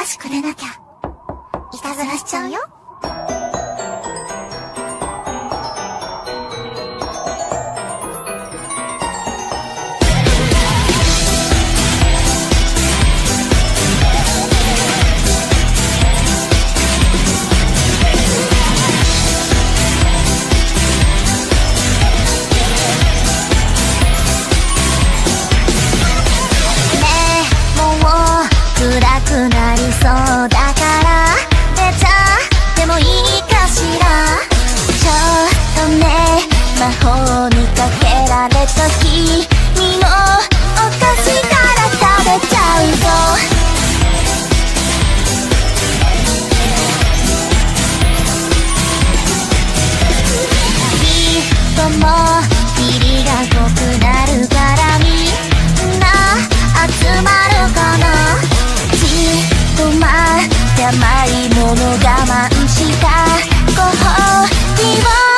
してくれなきゃいたずらしちゃうよ。暗くなりそうだから出ちゃってもいいかしら。ちょっとね魔法にかけられた君のお菓子から食べちゃうぞ。きっともう霧が濃くなるからみんな集まるかな。じっと待って甘いもの我慢したご褒美を